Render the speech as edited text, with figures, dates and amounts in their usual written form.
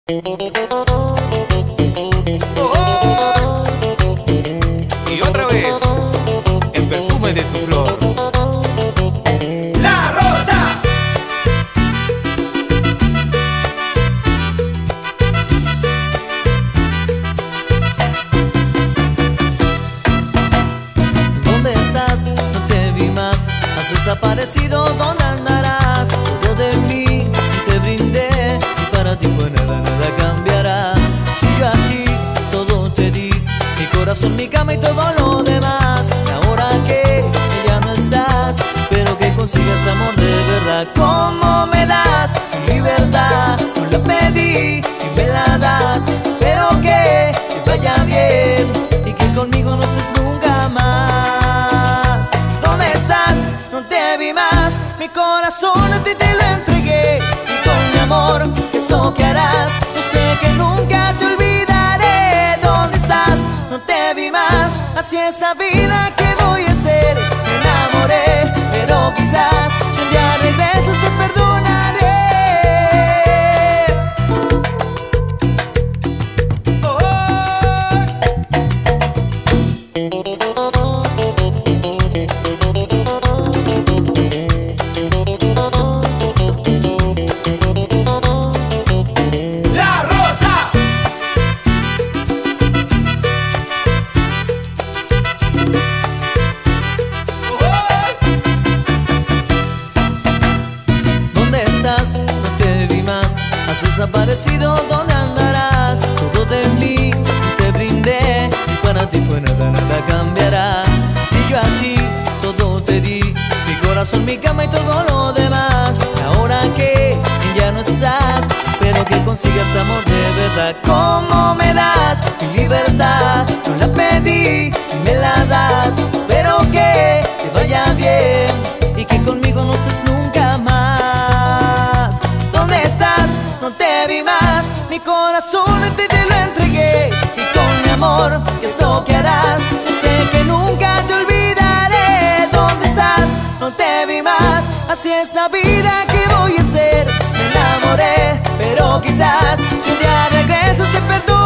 Oh, y otra vez, el perfume de tu flor. La rosa. ¿Dónde estás? No te vi más. Has desaparecido, ¿dónde andarás? Todo de mí te brindé y para ti fue nada, nada cambiará. Si yo a ti todo te di, mi corazón, mi cama y todo lo demás. Y ahora que ya no estás, espero que consigas amor de verdad. ¿Cómo me das mi libertad? No la pedí y me la das. Espero que te vaya bien y que conmigo no estés nunca más. ¿Dónde estás? No te vi más. Mi corazón a ti te lo entregué y con mi amor, eso que harás, yo sé que nunca te olvidaré. ¿Dónde estás? No te vi más. Así es la vida, ¿qué voy a hacer? Me enamoré, pero quizás si un día regresas te perdonaré. La rosa. ¿Dónde estás? No te vi más. Has desaparecido, ¿dónde andarás? Todo de mí te brindé y para ti fue nada, nada cambiará. Si yo a ti todo te di, mi corazón, mi cama y todo lo demás. Y ahora que ya no estás, espero que consigas tu amor de verdad. ¿Cómo me das mi libertad? No la pedí y me la das. Espero que te vaya bien y que conmigo no estés nunca más. ¿Dónde estás? No te vi más. Mi corazón a ti te lo entregué y con mi amor, ¿qué es lo que harás? Yo sé que nunca te olvidaré. ¿Dónde estás? No te vi más. Así es la vida, ¿qué voy a hacer? Me enamoré, pero quizás si un día regresas te perdono.